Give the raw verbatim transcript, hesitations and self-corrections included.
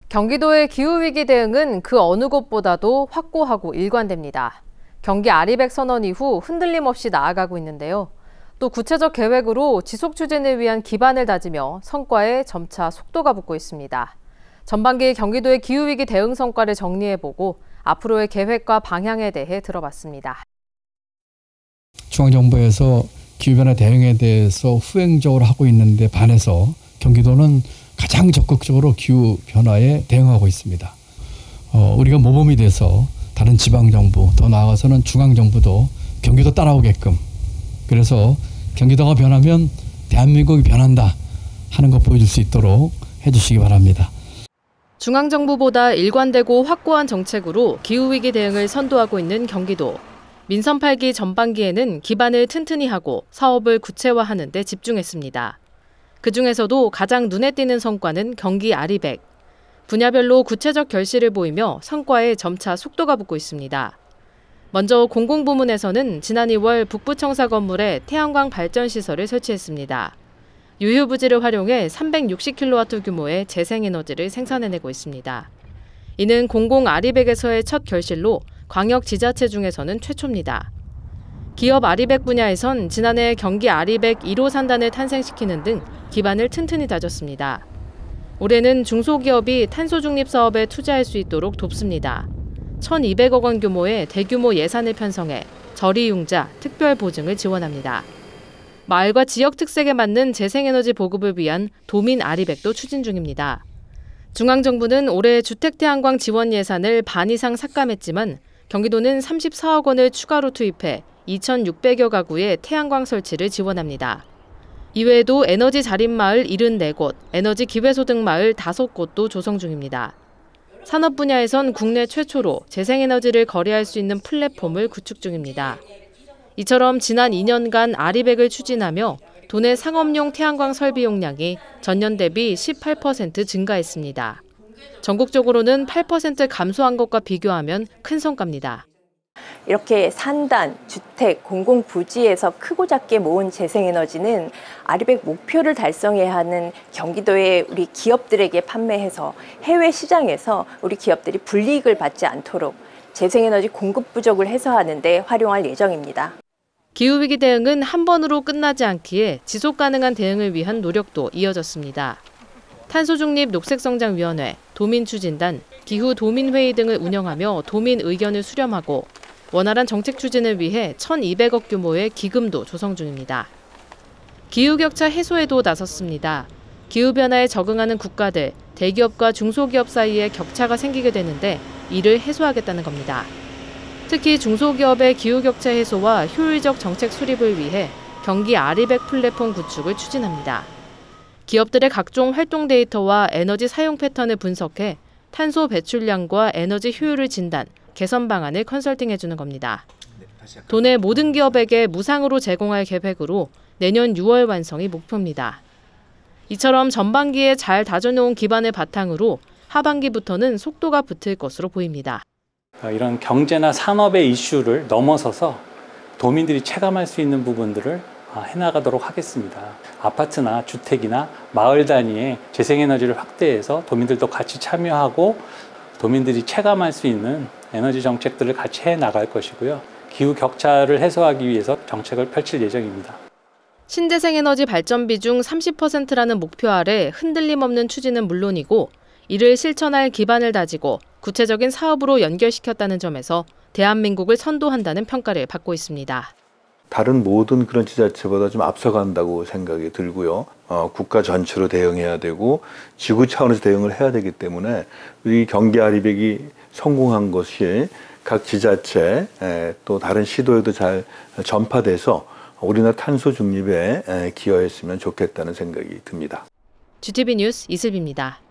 경기도의 기후위기 대응은 그 어느 곳보다도 확고하고 일관됩니다. 경기 아리백 선언 이후 흔들림 없이 나아가고 있는데요. 또 구체적 계획으로 지속 추진을 위한 기반을 다지며 성과에 점차 속도가 붙고 있습니다. 전반기 경기도의 기후위기 대응 성과를 정리해보고 앞으로의 계획과 방향에 대해 들어봤습니다. 중앙정부에서 기후변화 대응에 대해서 후행적으로 하고 있는데 반해서 경기도는 가장 적극적으로 기후변화에 대응하고 있습니다. 어, 우리가 모범이 돼서 다른 지방정부, 더 나아가서는 중앙정부도 경기도 따라오게끔, 그래서 경기도가 변하면 대한민국이 변한다 하는 거 보여줄 수 있도록 해주시기 바랍니다. 중앙정부보다 일관되고 확고한 정책으로 기후위기 대응을 선도하고 있는 경기도. 민선 팔 기 전반기에는 기반을 튼튼히 하고 사업을 구체화하는 데 집중했습니다. 그중에서도 가장 눈에 띄는 성과는 경기 아리백. 분야별로 구체적 결실을 보이며 성과에 점차 속도가 붙고 있습니다. 먼저 공공부문에서는 지난 이월 북부청사 건물에 태양광 발전시설을 설치했습니다. 유휴부지를 활용해 삼백육십 킬로와트 규모의 재생에너지를 생산해내고 있습니다. 이는 공공 아리백에서의 첫 결실로 광역 지자체 중에서는 최초입니다. 기업 아리백 분야에선 지난해 경기 아리백 일 호 산단을 탄생시키는 등 기반을 튼튼히 다졌습니다. 올해는 중소기업이 탄소 중립 사업에 투자할 수 있도록 돕습니다. 천이백억 원 규모의 대규모 예산을 편성해 저리융자, 특별보증을 지원합니다. 마을과 지역 특색에 맞는 재생에너지 보급을 위한 도민 아리백도 추진 중입니다. 중앙정부는 올해 주택태양광 지원 예산을 반 이상 삭감했지만 경기도는 삼십사억 원을 추가로 투입해 이천육백여 가구의 태양광 설치를 지원합니다. 이외에도 에너지 자립마을 칠십사 곳, 에너지 기회소득 마을 다섯 곳도 조성 중입니다. 산업 분야에선 국내 최초로 재생에너지를 거래할 수 있는 플랫폼을 구축 중입니다. 이처럼 지난 이 년간 아리백을 추진하며 도내 상업용 태양광 설비 용량이 전년 대비 십팔 퍼센트 증가했습니다. 전국적으로는 팔 퍼센트 감소한 것과 비교하면 큰 성과입니다. 이렇게 산단, 주택, 공공부지에서 크고 작게 모은 재생에너지는 아리백 목표를 달성해야 하는 경기도의 우리 기업들에게 판매해서 해외 시장에서 우리 기업들이 불이익을 받지 않도록 재생에너지 공급 부족을 해소하는 데 활용할 예정입니다. 기후위기 대응은 한 번으로 끝나지 않기에 지속 가능한 대응을 위한 노력도 이어졌습니다. 탄소중립 녹색성장위원회, 도민추진단, 기후도민회의 등을 운영하며 도민 의견을 수렴하고 원활한 정책 추진을 위해 천이백억 규모의 기금도 조성 중입니다. 기후격차 해소에도 나섰습니다. 기후변화에 적응하는 국가들, 대기업과 중소기업 사이에 격차가 생기게 되는데 이를 해소하겠다는 겁니다. 특히 중소기업의 기후격차 해소와 효율적 정책 수립을 위해 경기 아리백 플랫폼 구축을 추진합니다. 기업들의 각종 활동 데이터와 에너지 사용 패턴을 분석해 탄소 배출량과 에너지 효율을 진단, 개선 방안을 컨설팅해주는 겁니다. 도내 모든 기업에게 무상으로 제공할 계획으로 내년 유월 완성이 목표입니다. 이처럼 전반기에 잘 다져놓은 기반을 바탕으로 하반기부터는 속도가 붙을 것으로 보입니다. 이런 경제나 산업의 이슈를 넘어서서 도민들이 체감할 수 있는 부분들을 해나가도록 하겠습니다. 아파트나 주택이나 마을 단위의 재생에너지를 확대해서 도민들도 같이 참여하고 도민들이 체감할 수 있는 에너지 정책들을 같이 해나갈 것이고요. 기후 격차를 해소하기 위해서 정책을 펼칠 예정입니다. 신재생에너지 발전비 중 삼십 퍼센트라는 목표 아래 흔들림 없는 추진은 물론이고 이를 실천할 기반을 다지고 구체적인 사업으로 연결시켰다는 점에서 대한민국을 선도한다는 평가를 받고 있습니다. 다른 모든 그런 지자체보다 좀 앞서간다고 생각이 들고요. 어, 국가 전체로 대응해야 되고 지구 차원에서 대응을 해야 되기 때문에 우리 경기 아리백이 성공한 것이 각 지자체 에, 또 다른 시도에도 잘 전파돼서 우리나라 탄소 중립에 에, 기여했으면 좋겠다는 생각이 듭니다. 지티비 뉴스 이슬비입니다.